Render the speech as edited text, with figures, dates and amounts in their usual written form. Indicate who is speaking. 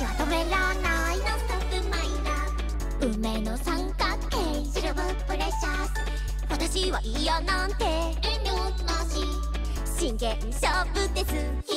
Speaker 1: 私は止めらないノンストップマイラブ運命の三角形シルブプレシャス私は嫌なんて遠慮なし真剣勝負です